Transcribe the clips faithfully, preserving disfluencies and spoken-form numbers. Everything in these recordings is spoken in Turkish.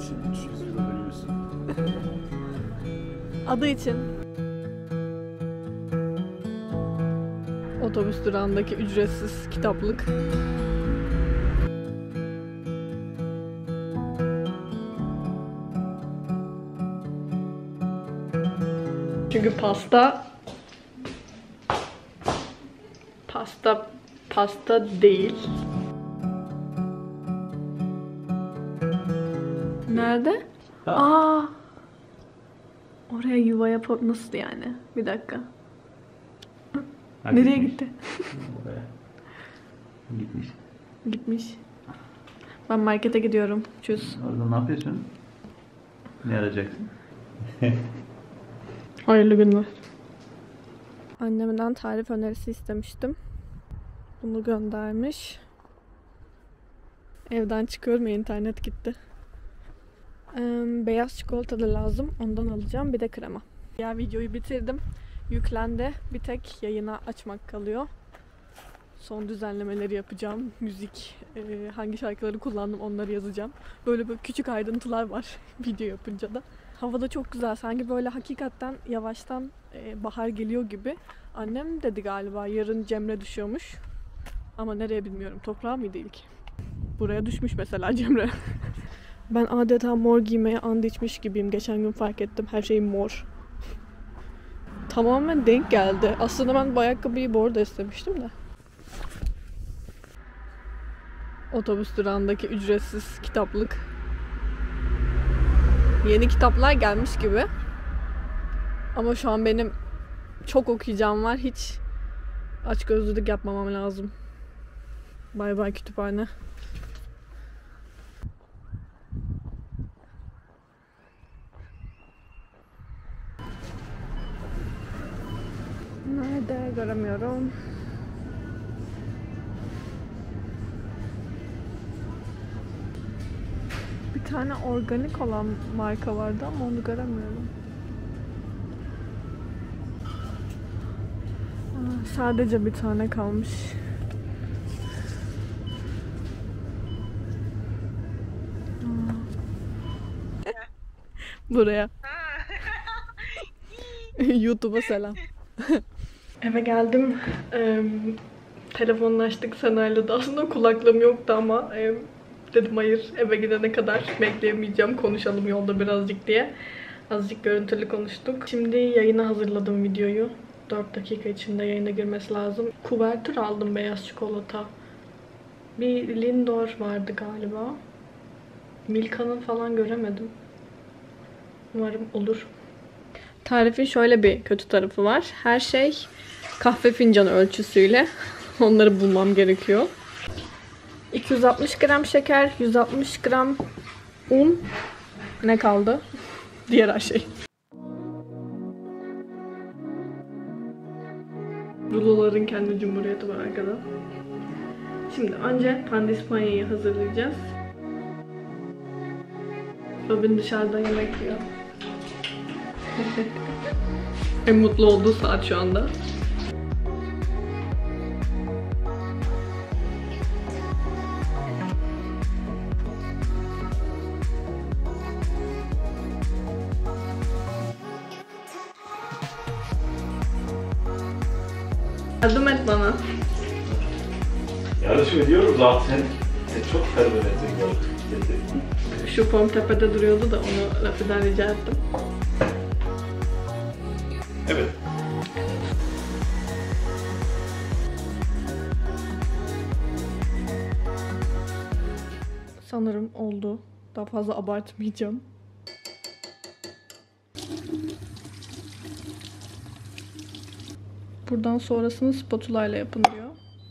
için üç yüz euro veriyorsun. Adı için. Otobüs durağındaki ücretsiz kitaplık. Çünkü pasta pasta pasta değil. Nerede? Ha. Aa. Oraya yuva yapıp nasıl yani? Bir dakika. Ha, nereye gitmiş. gitti? Oraya. Gitmiş. Gitmiş. Ben markete gidiyorum. Çöz. Orada ne yapıyorsun? Ne arayacaksın? Hayırlı günler. Annemden tarif önerisi istemiştim. Bunu göndermiş. Evden çıkıyorum ya, internet gitti. Ee, beyaz çikolata da lazım. Ondan alacağım. Bir de krema. Ya videoyu bitirdim. Yüklendi. Bir tek yayına açmak kalıyor. Son düzenlemeleri yapacağım. Müzik, e, hangi şarkıları kullandım onları yazacağım. Böyle böyle küçük ayrıntılar var video yapınca da. Hava da çok güzel. Sanki böyle hakikaten yavaştan e, bahar geliyor gibi. Annem dedi galiba yarın Cemre düşüyormuş. Ama nereye bilmiyorum. Toprağa mıydı ilk? Buraya düşmüş mesela Cemre. Ben adeta mor giymeye and içmiş gibiyim. Geçen gün fark ettim. Her şey mor. Tamamen denk geldi. Aslında ben bu ayakkabıyı bordo istemiştim de. Otobüs durağındaki ücretsiz kitaplık. Yeni kitaplar gelmiş gibi. Ama şu an benim çok okuyacağım var. Hiç açgözlülük yapmamam lazım. Bay bay kütüphane. Nerede? Göremiyorum. Bir tane organik olan marka vardı ama onu göremiyorum. Aa, sadece bir tane kalmış. Aa. Buraya. YouTube'a selam. Eve geldim. Ee, telefonlaştık Sena'yla da. Aslında kulaklığım yoktu ama e, dedim hayır, eve gidene kadar bekleyemeyeceğim. Konuşalım yolda birazcık diye. Azıcık görüntülü konuştuk. Şimdi yayına hazırladım videoyu. dört dakika içinde yayına girmesi lazım. Kuvertür aldım, beyaz çikolata. Bir Lindor vardı galiba. Milka'nın falan göremedim. Umarım olur. Tarifin şöyle bir kötü tarafı var. Her şey kahve fincanı ölçüsüyle. Onları bulmam gerekiyor. iki yüz altmış gram şeker, yüz altmış gram un. Ne kaldı? Diğer her şey. Ruloların kendi cumhuriyeti var arkada. Şimdi önce pandispanyayı hazırlayacağız. Robin dışarıda yemek yiyor. En mutlu olduğu saat şu anda. Yardım et bana. Yardım ediyorum zaten. Sen çok karbonatın yok. Şu form tepede duruyordu da onu Rafi'den rica ettim. Evet. Sanırım oldu. Daha fazla abartmayacağım. Buradan sonrasını spatula ile yapın diyor.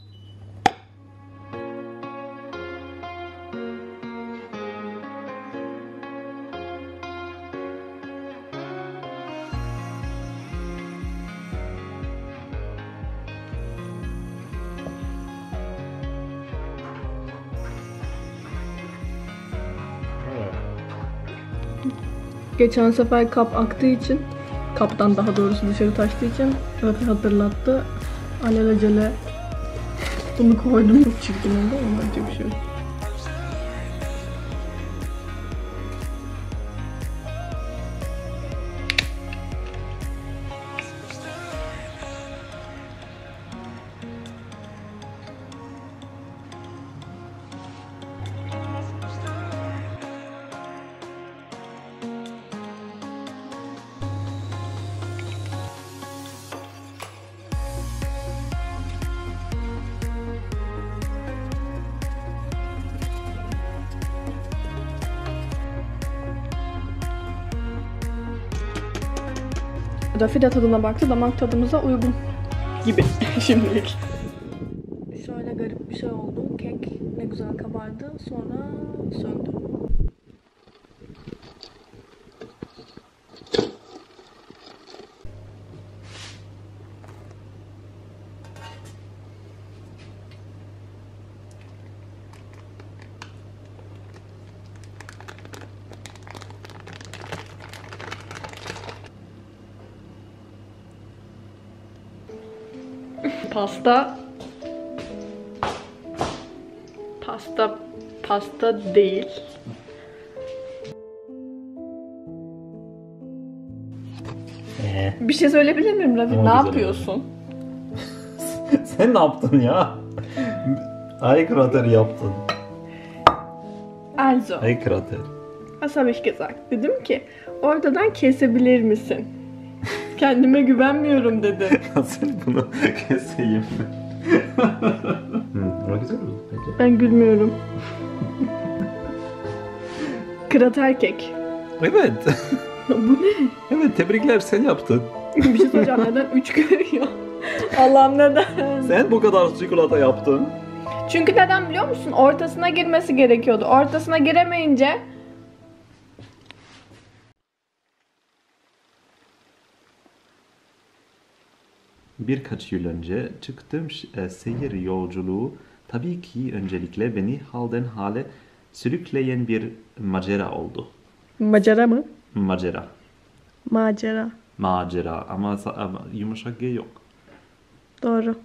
Geçen sefer kap aktığı için, kaptan daha doğrusu dışarı taştığı için Rafi hatırlattı. Alelacele bunu koydum. Çok çirkin oldu ama acı bir şey. Rafi de tadına baktı. Damak tadımıza uygun gibi şimdilik. Şöyle garip bir şey oldu. Kek ne güzel kabardı. Sonra söndü. Pasta Pasta pasta değil. Ee, Bir şey söyleyebilir miyim Rafi? Ama Ne güzel yapıyorsun? sen ne yaptın ya? Ay krater yaptın. Also, Ay krater. was habe ich gesagt? Dedim ki ortadan kesebilir misin? Kendime güvenmiyorum dedim. Sen bunu keseyim mi? hmm, ama güzel oldu bence. Ben gülmüyorum. Krater kek. Evet. Bu ne? Evet, tebrikler, sen yaptın. Bir şey soracağım, neden üç görüyor? Allah'ım neden? Sen bu kadar çikolata yaptın. Çünkü neden biliyor musun? Ortasına girmesi gerekiyordu. Ortasına giremeyince Birkaç yıl önce çıktığım e, seyir yolculuğu tabii ki öncelikle beni halden hale sürükleyen bir macera oldu. macera mı? Macera. Macera. Macera ama, ama yumuşak G yok. Doğru.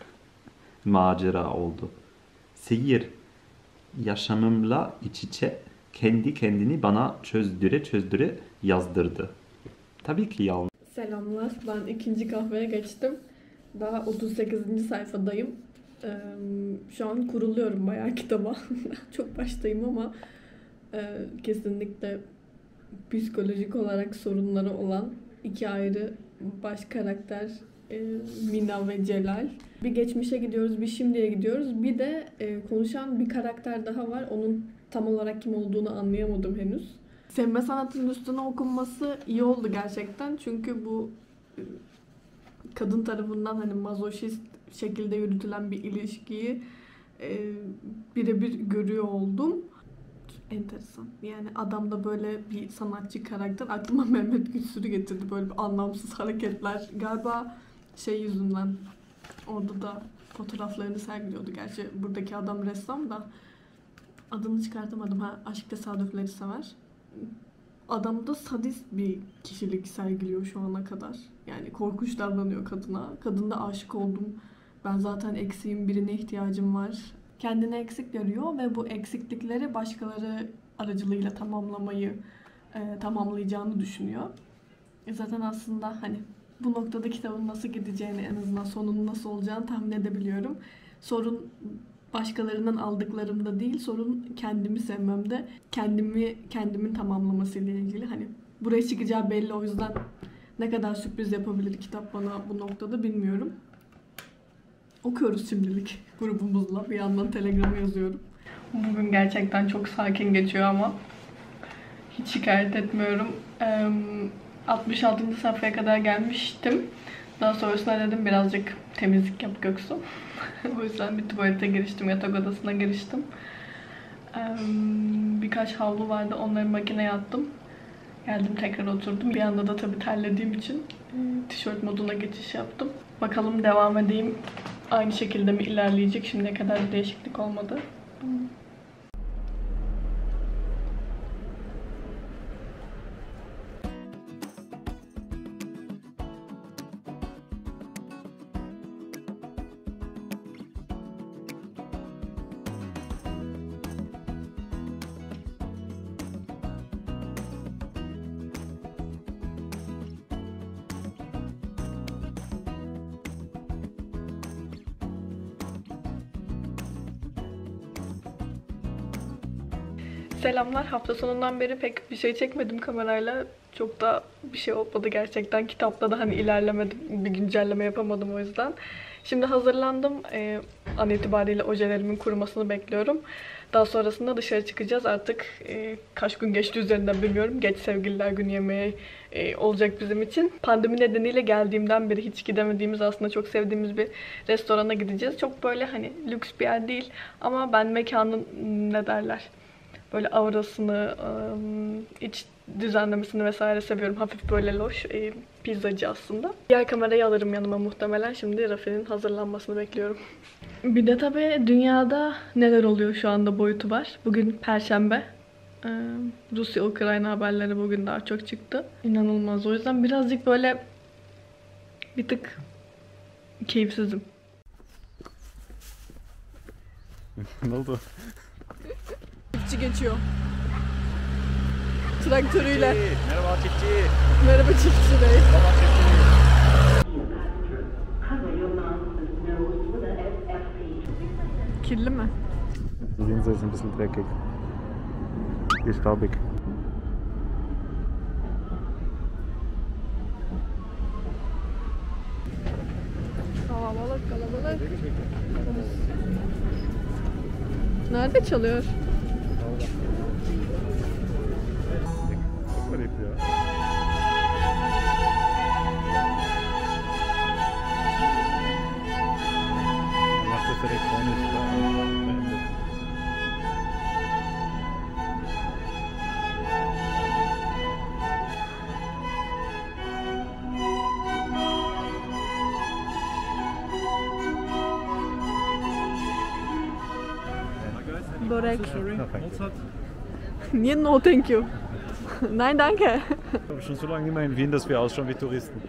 Macera oldu. Seyir yaşamımla iç içe kendi kendini bana çözdüre çözdüre yazdırdı. Tabii ki yalnız. Selamlar. Ben ikinci kahveye geçtim. Daha otuz sekizinci sayfadayım. Ee, şu an kuruluyorum bayağı kitaba. Çok baştayım ama e, kesinlikle psikolojik olarak sorunları olan iki ayrı baş karakter, e, Mina ve Celal. Bir geçmişe gidiyoruz, bir şimdiye gidiyoruz. Bir de e, konuşan bir karakter daha var. Onun tam olarak kim olduğunu anlayamadım henüz. Sevme sanatının üstüne okunması iyi oldu gerçekten. Çünkü bu e, kadın tarafından hani mazoşist şekilde yürütülen bir ilişkiyi e, birebir görüyor oldum. Enteresan. Yani adamda böyle bir sanatçı karakter. Aklıma Mehmet Güçsür'ü getirdi. Böyle bir anlamsız hareketler. Galiba şey yüzünden orada da fotoğraflarını sergiliyordu. Gerçi buradaki adam ressam da adını çıkartamadım. Ha, aşk tesadüfleri sever. Adam da sadist bir kişilik sergiliyor şu ana kadar. Yani korkunç davranıyor kadına. Kadında aşık oldum. Ben zaten eksiğim, birine ihtiyacım var. Kendini eksik görüyor ve bu eksiklikleri başkaları aracılığıyla tamamlamayı e, tamamlayacağını düşünüyor. E zaten aslında hani bu noktada kitabın nasıl gideceğini, en azından sonunun nasıl olacağını tahmin edebiliyorum. Sorun başkalarından aldıklarımda değil, sorun kendimi sevmemde, kendimi kendimin tamamlamasıyla ilgili. Hani buraya çıkacağı belli, o yüzden ne kadar sürpriz yapabilir kitap bana bu noktada bilmiyorum. Okuyoruz şimdilik grubumuzla. Bir yandan Telegram'a yazıyorum. Bugün gerçekten çok sakin geçiyor ama hiç şikayet etmiyorum. Ee, altmış altıncı sayfaya kadar gelmiştim. Daha sonrasında dedim birazcık temizlik yap Göksu. O yüzden bir tuvalete giriştim, yatak odasına giriştim. Ee, birkaç havlu vardı, onları makineye attım. Geldim tekrar oturdum. Bir anda da tabii terlediğim için tişört moduna geçiş yaptım. Bakalım devam edeyim. Aynı şekilde mi ilerleyecek? Şimdiye kadar bir değişiklik olmadı. Selamlar. Hafta sonundan beri pek bir şey çekmedim kamerayla. Çok da bir şey olmadı gerçekten. Kitapta da hani ilerlemedim. Bir güncelleme yapamadım o yüzden. Şimdi hazırlandım. Ee, an itibariyle ojelerimin kurumasını bekliyorum. Daha sonrasında dışarı çıkacağız. Artık e, kaç gün geçti üzerinden bilmiyorum. Geç sevgililer günü yemeği e, olacak bizim için. Pandemi nedeniyle geldiğimden beri hiç gidemediğimiz, aslında çok sevdiğimiz bir restorana gideceğiz. Çok böyle hani lüks bir yer değil. Ama ben mekanın ne derler, böyle aurasını, iç düzenlemesini vesaire seviyorum. Hafif böyle loş, e, pizzacı aslında. Diğer kamerayı alırım yanıma muhtemelen. Şimdi Rafi'nin hazırlanmasını bekliyorum. Bir de tabii dünyada neler oluyor şu anda boyutu var. Bugün Perşembe. Ee, Rusya-Ukrayna haberleri bugün daha çok çıktı. İnanılmaz. O yüzden birazcık böyle bir tık keyifsizim. Ne oldu? Çiftçi geçiyor. Traktörüyle. Merhaba çiftçi. Merhaba çiftçi bey. Merhaba çiftçi. Kirli mi? Die Linse ist ein bisschen dreckig. Die ist staubig. Kalabalık kalabalık. Nerede çalıyor? Çok garip ya. Macht das elektronisch beendet. Börek. No, thank you. Niye no thank you? Nein danke. Ich habe schon so lange nicht mehr in Wien, dass wir ausschauen wie Touristen.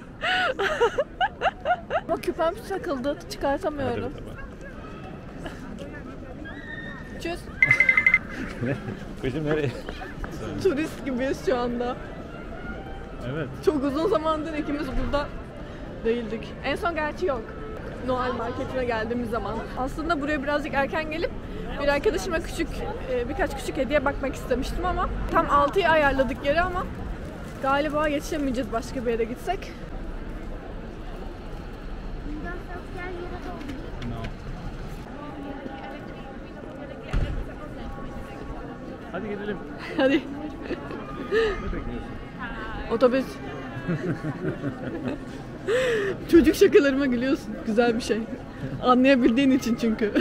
Ama küpem takıldı, Evet, çıkartamıyorum. evet, aber. Tschüss. Kızım nereye? Turist gibiyiz şu anda. Evet. Çok uzun zamandır ikimiz burada değildik. En son gerçi yok. Noel marketine geldiğimiz zaman. Aslında buraya birazcık erken gelip bir arkadaşıma küçük, birkaç küçük hediye bakmak istemiştim ama tam altıyı ayarladık yeri ama galiba yetişemeyeceğiz başka bir yere gitsek. Hadi gidelim. Hadi. Ne bekliyorsun? Otobüs. Çocuk şakalarıma gülüyorsun. Güzel bir şey. Anlayabildiğin için çünkü.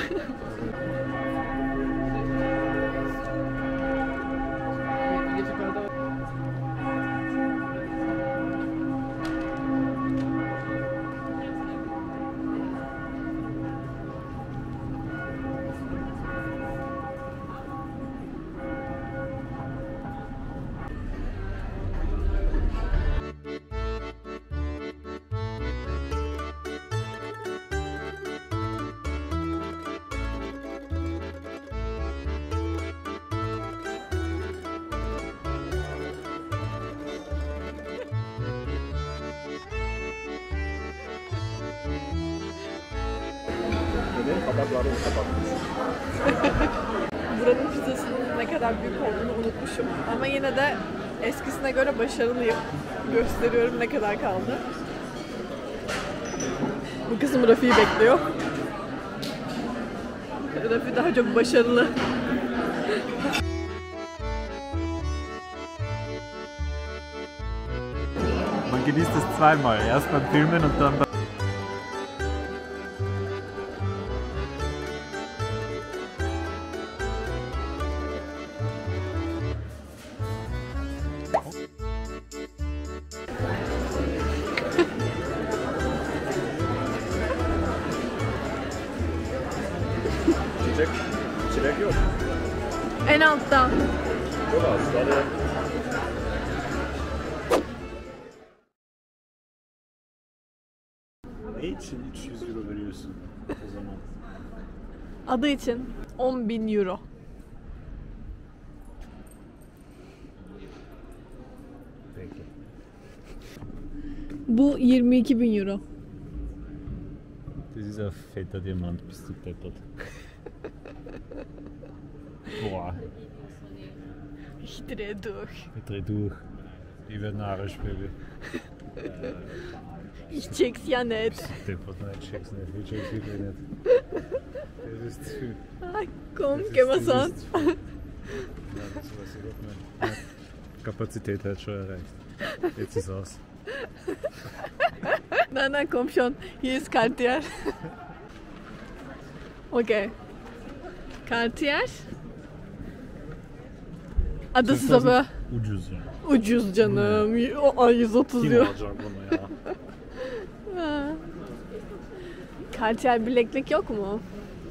Kabakları kapatmış. Buranın pizzasının ne kadar büyük olduğunu unutmuşum. Ama yine de eskisine göre başarılıyım. Gösteriyorum ne kadar kaldı. Bu kızım Rafi'yi bekliyor. Rafi daha çok başarılı. Man genießt es zweimal. Erst beim Filmen und dann beim Çilek. Çilek yok. En altta. Çok az. Zaten ne için üç yüz euro veriyorsun o zaman? Adı için on bin euro. Peki. Bu yirmi iki bin euro. Das ist ein fetter Diamant, bist du deppert. Boah. Ich drehe durch. Ich dreh durch. Ich werde narrisch, Baby. Ich check's ja nicht. Deppert, nein, ich check's nicht. Ich check's wirklich nicht. Das ist zu viel. Ah, komm, gehen wir's an. Nein, das weiß ich doch nicht. Ja. Kapazität hat schon erreicht. Jetzt ist aus. Nein, nein, komm schon. Hier ist Cartier. Okay. Cartier. Ah, das ist aber Ucuz ya. ucuz canım. O, yüz otuz Kim diyor. alacak bunu ya? Cartier bileklik yok mu?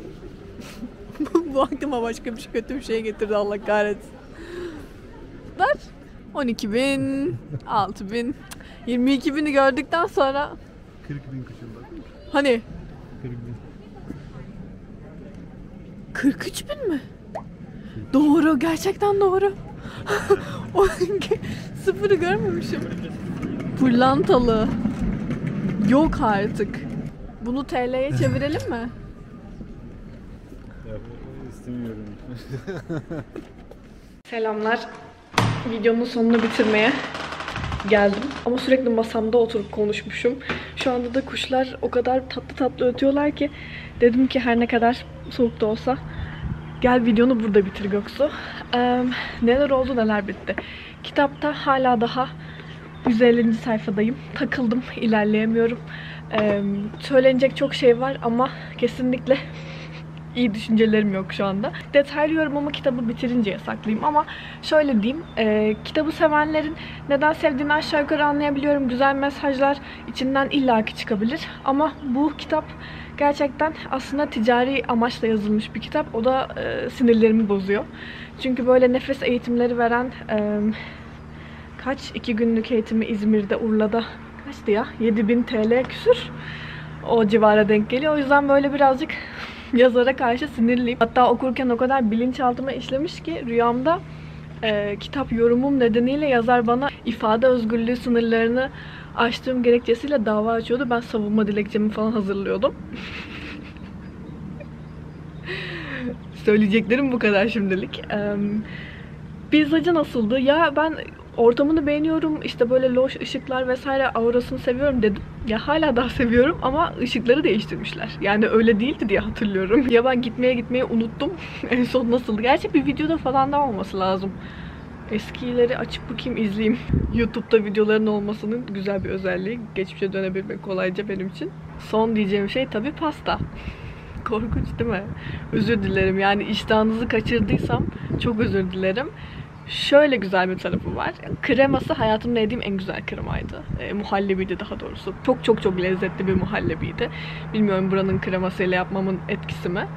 Bu aklıma başka bir şey, kötü bir şey getirdi, Allah kahretsin. Var. on iki bin, altı bin, yirmi iki bini gördükten sonra kırk bin kuşun bak. hani kırk bin. kırk üç bin mi? Doğru, gerçekten doğru. Sıfırı görmemişim. Pırlantalı. Yok artık. Bunu T L'ye çevirelim mi? Ya, istemiyorum. Selamlar. Videonun sonunu bitirmeye geldim. Ama sürekli masamda oturup konuşmuşum. Şu anda da kuşlar o kadar tatlı tatlı ötüyorlar ki dedim ki her ne kadar soğuk da olsa gel videonu burada bitir Göksu. Ee, neler oldu neler bitti. Kitapta hala daha yüz ellinci sayfadayım. Takıldım, ilerleyemiyorum. Ee, söylenecek çok şey var ama kesinlikle iyi düşüncelerim yok şu anda. Detaylı yorumumu kitabı bitirinceye saklayayım ama şöyle diyeyim. E, kitabı sevenlerin neden sevdiğini aşağı yukarı anlayabiliyorum. Güzel mesajlar içinden illaki çıkabilir. Ama bu kitap gerçekten aslında ticari amaçla yazılmış bir kitap. O da e, sinirlerimi bozuyor. Çünkü böyle nefes eğitimleri veren e, kaç iki günlük eğitimi İzmir'de, Urla'da kaçtı ya? yedi bin T L küsür. O civara denk geliyor. O yüzden böyle birazcık yazara karşı sinirliyim. Hatta okurken o kadar bilinçaltıma işlemiş ki rüyamda e, kitap yorumum nedeniyle yazar bana ifade özgürlüğü sınırlarını aştığım gerekçesiyle dava açıyordu. Ben savunma dilekçemi falan hazırlıyordum. Söyleyeceklerim bu kadar şimdilik. Ee, pizzacı nasıldı? Ya ben ortamını beğeniyorum. İşte böyle loş ışıklar vesaire aurasını seviyorum dedim. Ya hala daha seviyorum ama ışıkları değiştirmişler. Yani öyle değildi diye hatırlıyorum. Ya ben gitmeye gitmeyi unuttum. En son nasıldı? Gerçi bir videoda falan da olması lazım. Eskileri açıp bakayım, izleyeyim. YouTube'da videoların olmasının güzel bir özelliği. Geçmişe dönebilmek kolayca benim için. Son diyeceğim şey tabii pasta. Korkunç değil mi? Özür dilerim. Yani iştahınızı kaçırdıysam çok özür dilerim. Şöyle güzel bir tarafı var. Kreması hayatımda yediğim en güzel kremaydı. E, muhallebiydi daha doğrusu. Çok çok çok lezzetli bir muhallebiydi. Bilmiyorum buranın kremasıyla yapmamın etkisi mi?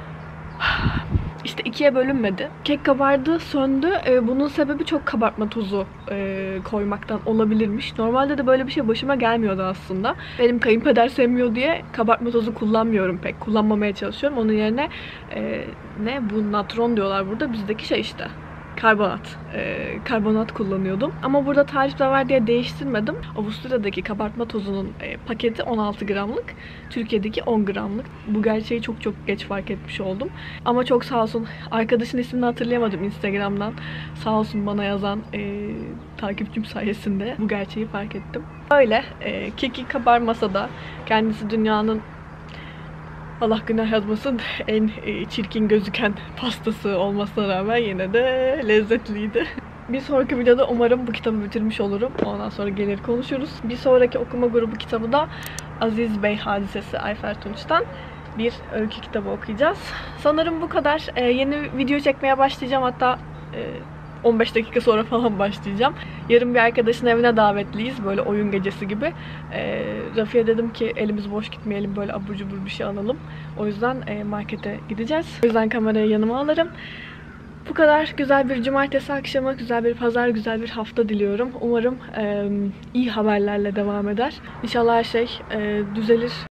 İşte ikiye bölünmedi. Kek kabardı, söndü. Ee, bunun sebebi çok kabartma tozu e, koymaktan olabilirmiş. Normalde de böyle bir şey başıma gelmiyordu aslında. Benim kayınpeder sevmiyor diye kabartma tozu kullanmıyorum pek. Kullanmamaya çalışıyorum. Onun yerine e, ne? Bu natron diyorlar burada. Bizdeki şey işte. Karbonat. Ee, karbonat kullanıyordum. Ama burada tarifte var diye değiştirmedim. Avusturya'daki kabartma tozunun e, paketi on altı gramlık. Türkiye'deki on gramlık. Bu gerçeği çok çok geç fark etmiş oldum. Ama çok sağ olsun. Arkadaşın ismini hatırlayamadım Instagram'dan. Sağ olsun bana yazan e, takipçim sayesinde bu gerçeği fark ettim. Öyle. E, keki kabarmasa da kendisi dünyanın, Allah günah yazmasın, en çirkin gözüken pastası olmasına rağmen yine de lezzetliydi. Bir sonraki videoda umarım bu kitabı bitirmiş olurum. Ondan sonra gelir konuşuruz. Bir sonraki okuma grubu kitabı da Aziz Bey Hadisesi Ayfer Tunç'tan bir öykü kitabı okuyacağız. Sanırım bu kadar. Ee, yeni video çekmeye başlayacağım. Hatta e, on beş dakika sonra falan başlayacağım. Yarın bir arkadaşın evine davetliyiz. Böyle oyun gecesi gibi. E, Rafi'ye dedim ki elimiz boş gitmeyelim. Böyle abur cubur bir şey alalım. O yüzden e, markete gideceğiz. O yüzden kamerayı yanıma alırım. Bu kadar. Güzel bir cumartesi akşamı, güzel bir pazar, güzel bir hafta diliyorum. Umarım e, iyi haberlerle devam eder. İnşallah her şey e, düzelir.